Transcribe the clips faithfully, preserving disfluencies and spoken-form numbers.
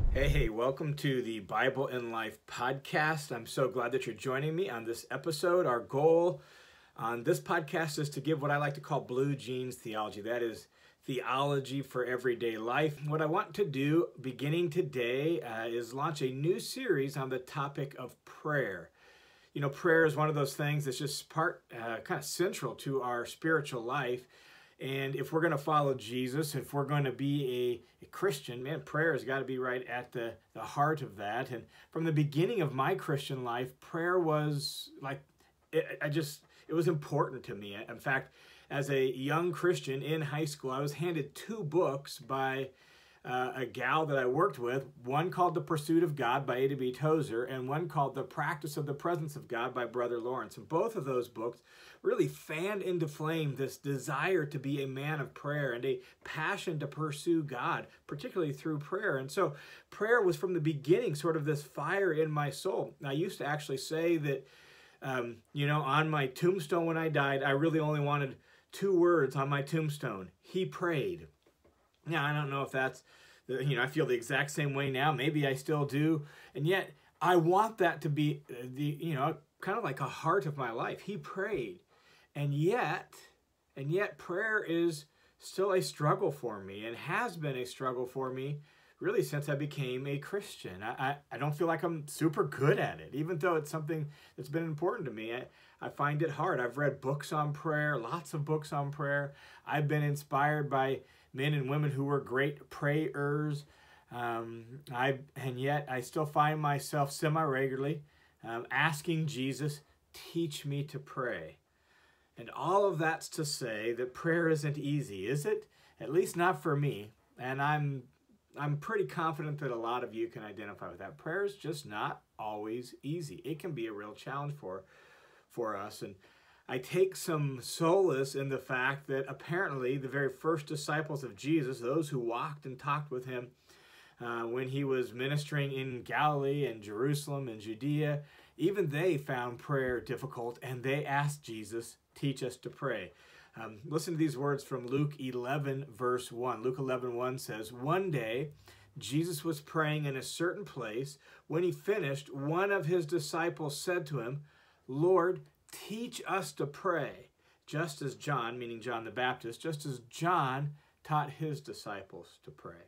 Hey, hey, welcome to the Bible in Life podcast. I'm so glad that you're joining me on this episode. Our goal on this podcast is to give what I like to call blue jeans theology. That is theology for everyday life. What I want to do beginning today uh, is launch a new series on the topic of prayer. You know, prayer is one of those things that's just part, uh, kind of central to our spiritual life. And if we're going to follow Jesus, if we're going to be a, a Christian, man, prayer has got to be right at the, the heart of that. And from the beginning of my Christian life, prayer was like, it, I just, it was important to me. In fact, as a young Christian in high school, I was handed two books by uh, a gal that I worked with, one called The Pursuit of God by A B Tozer, and one called The Practice of the Presence of God by Brother Lawrence. And both of those books really fanned into flame this desire to be a man of prayer and a passion to pursue God, particularly through prayer. And so prayer was from the beginning sort of this fire in my soul. I used to actually say that, um, you know, on my tombstone when I died, I really only wanted two words on my tombstone: he prayed. Now, I don't know if that's, you know, I feel the exact same way now. Maybe I still do. And yet I want that to be the, you know, kind of like a heart of my life. He prayed. And yet, and yet prayer is still a struggle for me and has been a struggle for me really since I became a Christian. I, I, I don't feel like I'm super good at it, even though it's something that's been important to me. I, I find it hard. I've read books on prayer, lots of books on prayer. I've been inspired by men and women who were great prayers. Um, I and yet I still find myself semi-regularly um, asking Jesus, teach me to pray. And all of that's to say that prayer isn't easy, is it? At least not for me. And I'm I'm pretty confident that a lot of you can identify with that. Prayer is just not always easy. It can be a real challenge for, for us. And I take some solace in the fact that apparently the very first disciples of Jesus, those who walked and talked with him uh, when he was ministering in Galilee and Jerusalem and Judea, even they found prayer difficult, and they asked Jesus, teach us to pray. Um, listen to these words from Luke eleven, verse one. Luke eleven, one says, one day Jesus was praying in a certain place. When he finished, one of his disciples said to him, Lord, teach us to pray, just as John, meaning John the Baptist, just as John taught his disciples to pray.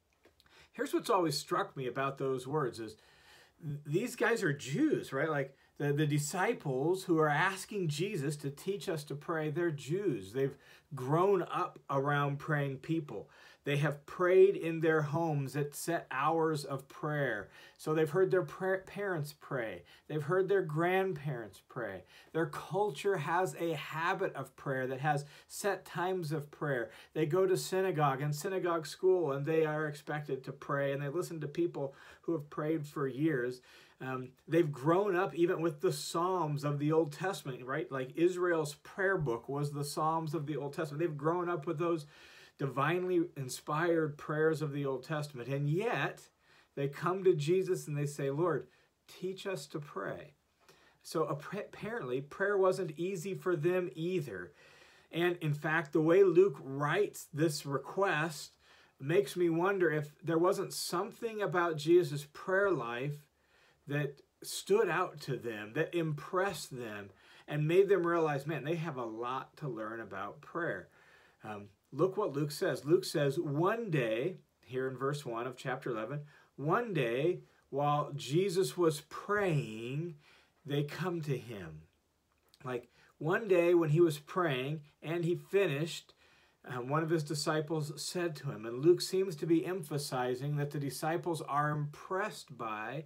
Here's what's always struck me about those words is these guys are Jews, right? Like the, the disciples who are asking Jesus to teach us to pray, they're Jews. They've grown up around praying people. They have prayed in their homes at set hours of prayer. So they've heard their parents pray. They've heard their grandparents pray. Their culture has a habit of prayer that has set times of prayer. They go to synagogue and synagogue school, and they are expected to pray, and they listen to people who have prayed for years. Um, they've grown up even with the Psalms of the Old Testament, right? Like Israel's prayer book was the Psalms of the Old Testament. They've grown up with those divinely inspired prayers of the Old Testament. And yet, they come to Jesus and they say, Lord, teach us to pray. So apparently, prayer wasn't easy for them either. And in fact, the way Luke writes this request makes me wonder if there wasn't something about Jesus' prayer life that stood out to them, that impressed them, and made them realize, man, they have a lot to learn about prayer. Um, look what Luke says. Luke says, one day, here in verse one of chapter eleven, one day, while Jesus was praying, they come to him. Like, one day when he was praying and he finished, uh, one of his disciples said to him, and Luke seems to be emphasizing that the disciples are impressed by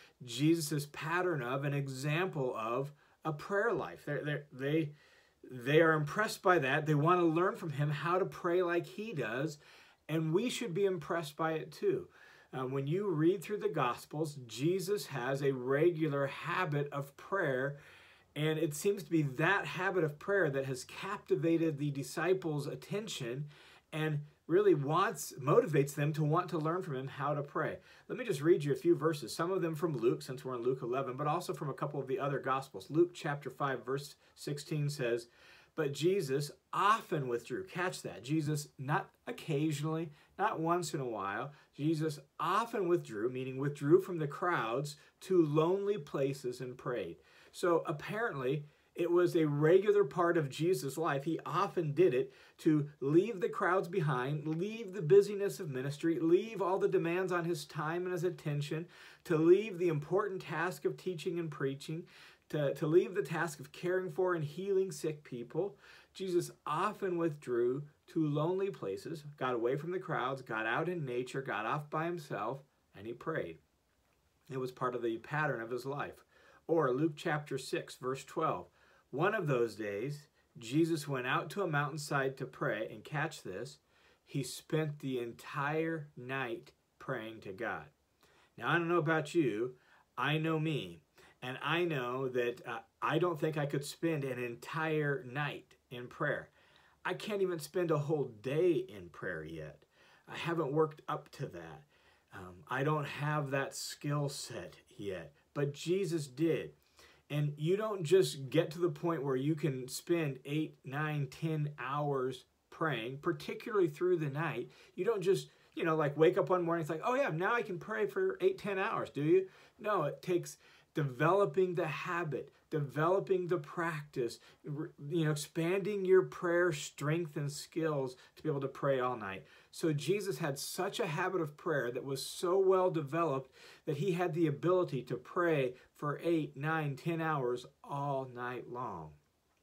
Jesus' pattern of, an example of, a prayer life. They're, they're, they They are impressed by that. They want to learn from him how to pray like he does, and we should be impressed by it too. Uh, when you read through the Gospels, Jesus has a regular habit of prayer, and it seems to be that habit of prayer that has captivated the disciples' attention and really wants, motivates them to want to learn from him how to pray. Let me just read you a few verses, some of them from Luke, since we're in Luke eleven, but also from a couple of the other Gospels. Luke chapter five, verse sixteen says, but Jesus often withdrew. Catch that. Jesus, not occasionally, not once in a while. Jesus often withdrew, meaning withdrew from the crowds to lonely places and prayed. So apparently, it was a regular part of Jesus' life. He often did it to leave the crowds behind, leave the busyness of ministry, leave all the demands on his time and his attention, to leave the important task of teaching and preaching, to, to leave the task of caring for and healing sick people. Jesus often withdrew to lonely places, got away from the crowds, got out in nature, got off by himself, and he prayed. It was part of the pattern of his life. Or Luke chapter six, verse twelve. One of those days, Jesus went out to a mountainside to pray, and catch this, he spent the entire night praying to God. Now, I don't know about you, I know me, and I know that uh, I don't think I could spend an entire night in prayer. I can't even spend a whole day in prayer yet. I haven't worked up to that. Um, I don't have that skill set yet, but Jesus did. And you don't just get to the point where you can spend eight, nine, ten hours praying, particularly through the night. You don't just, you know, like wake up one morning, it's like, oh yeah, now I can pray for eight, ten hours, do you? No, it takes developing the habit, developing the practice, you know, expanding your prayer strength and skills to be able to pray all night. So Jesus had such a habit of prayer that was so well developed that he had the ability to pray for eight, nine, ten hours all night long.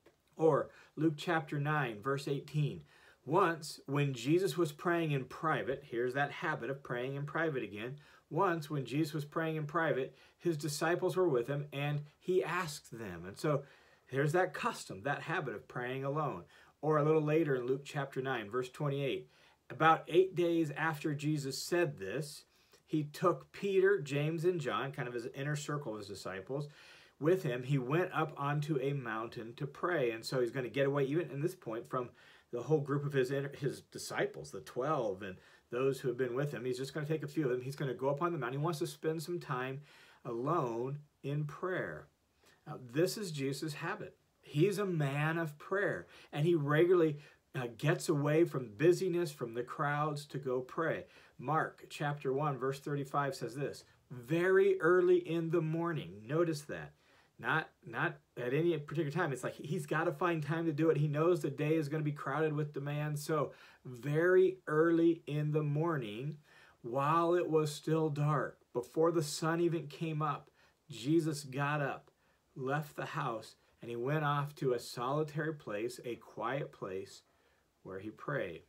Or Luke chapter nine, verse eighteen. Once, when Jesus was praying in private, here's that habit of praying in private again. Once, when Jesus was praying in private, his disciples were with him, and he asked them. And so there's that custom, that habit of praying alone. Or a little later in Luke chapter nine, verse twenty-eight. About eight days after Jesus said this, he took Peter, James, and John, kind of his inner circle of his disciples, with him. He went up onto a mountain to pray. And so he's going to get away, even in this point, from the whole group of his his disciples, the twelve, and those who have been with him. He's just going to take a few of them. He's going to go up on the mountain. He wants to spend some time alone in prayer. Now, this is Jesus' habit. He's a man of prayer, and he regularly uh, gets away from busyness, from the crowds, to go pray. Mark chapter one, verse thirty-five says this, very early in the morning. Notice that. Not, not at any particular time. It's like he's got to find time to do it. He knows the day is going to be crowded with demand. So very early in the morning, while it was still dark, before the sun even came up, Jesus got up, left the house, and he went off to a solitary place, a quiet place, where he prayed.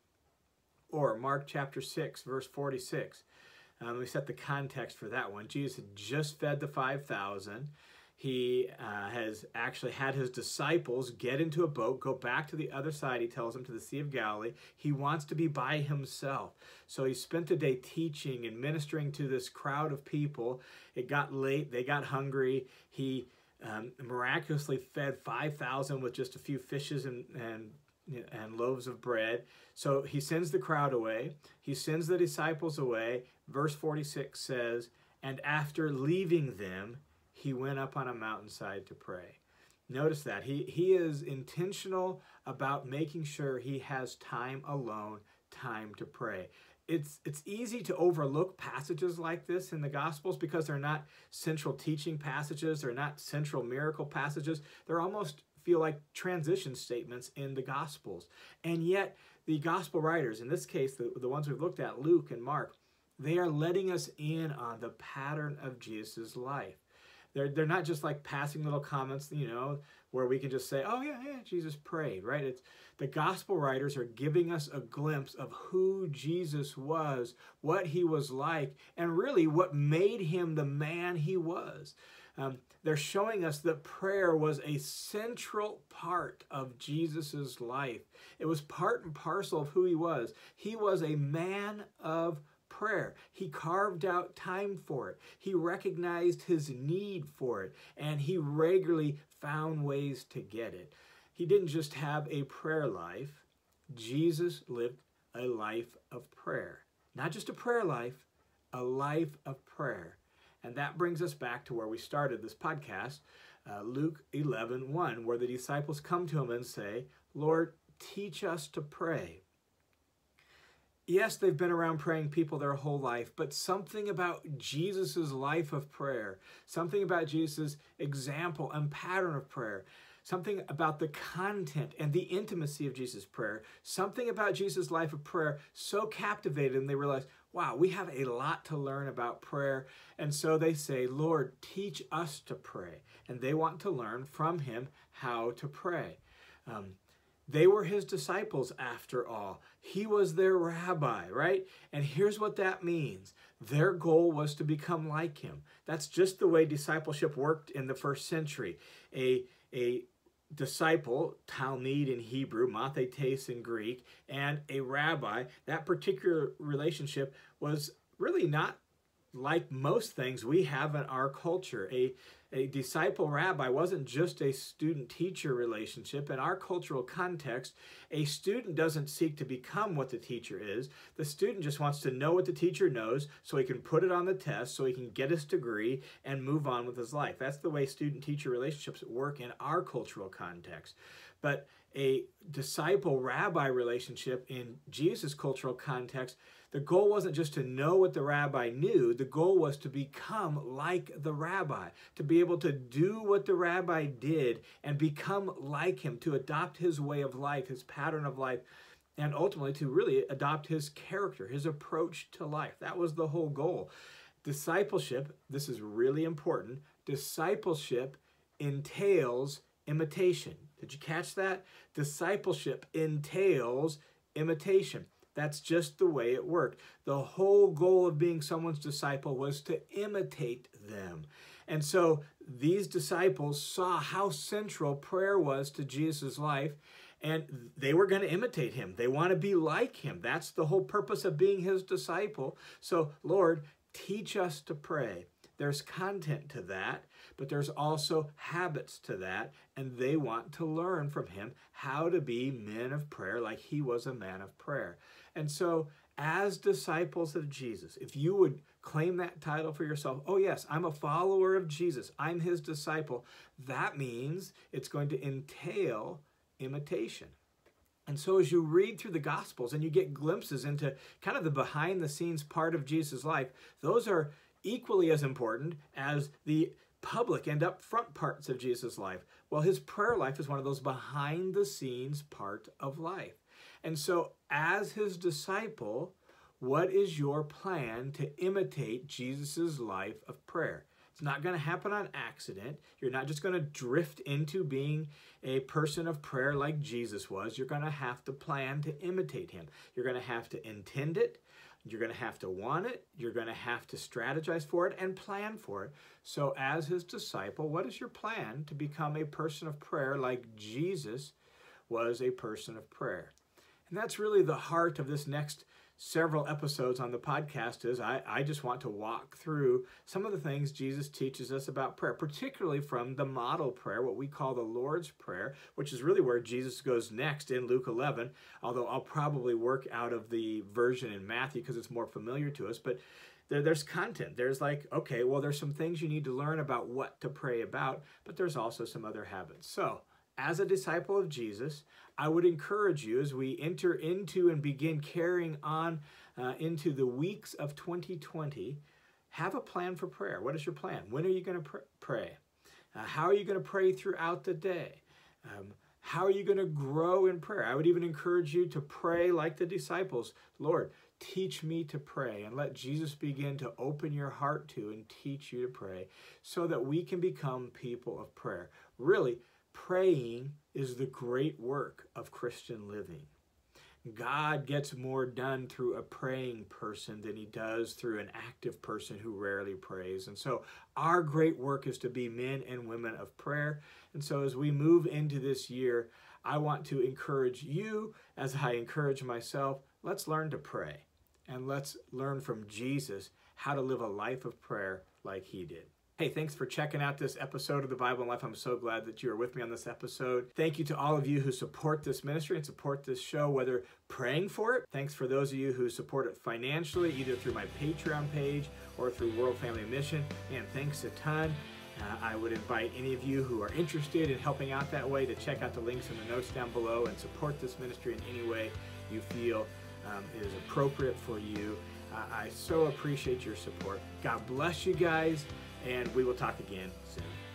Or Mark chapter six, verse forty-six. Um, let me set the context for that one. Jesus had just fed the five thousand. He uh, has actually had his disciples get into a boat, go back to the other side, he tells them, to the Sea of Galilee. He wants to be by himself. So he spent the day teaching and ministering to this crowd of people. It got late. They got hungry. He um, miraculously fed five thousand with just a few fishes and, and, and loaves of bread. So he sends the crowd away. He sends the disciples away. Verse forty-six says, and after leaving them, he went up on a mountainside to pray. Notice that. He, he is intentional about making sure he has time alone, time to pray. It's, it's easy to overlook passages like this in the Gospels because they're not central teaching passages. They're not central miracle passages. They're almost feel like transition statements in the Gospels. And yet, the Gospel writers, in this case, the, the ones we've looked at, Luke and Mark, they are letting us in on the pattern of Jesus' life. They're, they're not just like passing little comments, you know, where we can just say, oh, yeah, yeah, Jesus prayed, right? It's, the gospel writers are giving us a glimpse of who Jesus was, what he was like, and really what made him the man he was. Um, they're showing us that prayer was a central part of Jesus's life. It was part and parcel of who he was. He was a man of prayer. He carved out time for it. He recognized his need for it, and he regularly found ways to get it. He didn't just have a prayer life. Jesus lived a life of prayer. Not just a prayer life, a life of prayer. And that brings us back to where we started this podcast, uh, Luke eleven one, where the disciples come to him and say, Lord, teach us to pray. Yes, they've been around praying people their whole life, but something about Jesus' life of prayer, something about Jesus' example and pattern of prayer, something about the content and the intimacy of Jesus' prayer, something about Jesus' life of prayer so captivated them they realized, wow, we have a lot to learn about prayer. And so they say, Lord, teach us to pray. And they want to learn from him how to pray. Um, They were his disciples after all. He was their rabbi, right? And here's what that means. Their goal was to become like him. That's just the way discipleship worked in the first century. A, a disciple, Talmud in Hebrew, mathetes in Greek, and a rabbi, that particular relationship was really not like most things we have in our culture. A, a disciple-rabbi wasn't just a student-teacher relationship. In our cultural context, a student doesn't seek to become what the teacher is. The student just wants to know what the teacher knows so he can put it on the test, so he can get his degree and move on with his life. That's the way student-teacher relationships work in our cultural context. But a disciple-rabbi relationship in Jesus' cultural context, the goal wasn't just to know what the rabbi knew. The goal was to become like the rabbi, to be able to do what the rabbi did and become like him, to adopt his way of life, his pattern of life, and ultimately to really adopt his character, his approach to life. That was the whole goal. Discipleship, this is really important, discipleship entails imitation. Did you catch that? Discipleship entails imitation. That's just the way it worked. The whole goal of being someone's disciple was to imitate them. And so these disciples saw how central prayer was to Jesus' life, and they were going to imitate him. They want to be like him. That's the whole purpose of being his disciple. So, Lord, teach us to pray. There's content to that, but there's also habits to that, and they want to learn from him how to be men of prayer like he was a man of prayer. And so as disciples of Jesus, if you would claim that title for yourself, oh yes, I'm a follower of Jesus, I'm his disciple, that means it's going to entail imitation. And so as you read through the Gospels and you get glimpses into kind of the behind-the-scenes part of Jesus' life, those are equally as important as the public and upfront parts of Jesus' life. Well, his prayer life is one of those behind-the-scenes part of life. And so as his disciple, what is your plan to imitate Jesus' life of prayer? It's not going to happen on accident. You're not just going to drift into being a person of prayer like Jesus was. You're going to have to plan to imitate him. You're going to have to intend it. You're going to have to want it. You're going to have to strategize for it and plan for it. So as his disciple, what is your plan to become a person of prayer like Jesus was a person of prayer? And that's really the heart of this next several episodes on the podcast is I, I just want to walk through some of the things Jesus teaches us about prayer, particularly from the model prayer, what we call the Lord's Prayer, which is really where Jesus goes next in Luke eleven, although I'll probably work out of the version in Matthew because it's more familiar to us. But there, there's content. There's like, okay, well, there's some things you need to learn about what to pray about, but there's also some other habits. So as a disciple of Jesus, I would encourage you as we enter into and begin carrying on uh, into the weeks of twenty twenty, have a plan for prayer. What is your plan? When are you going to pr pray? Uh, how are you going to pray throughout the day? Um, how are you going to grow in prayer? I would even encourage you to pray like the disciples. Lord, teach me to pray, and let Jesus begin to open your heart to and teach you to pray so that we can become people of prayer. Really, praying is the great work of Christian living. God gets more done through a praying person than he does through an active person who rarely prays. And so our great work is to be men and women of prayer. And so as we move into this year, I want to encourage you, as I encourage myself, let's learn to pray. And let's learn from Jesus how to live a life of prayer like he did. Hey, thanks for checking out this episode of The Bible in Life. I'm so glad that you are with me on this episode. Thank you to all of you who support this ministry and support this show, whether praying for it. Thanks for those of you who support it financially, either through my Patreon page or through World Family Mission. Man, thanks a ton. Uh, I would invite any of you who are interested in helping out that way to check out the links in the notes down below and support this ministry in any way you feel um, is appropriate for you. Uh, I so appreciate your support. God bless you guys, and we will talk again soon.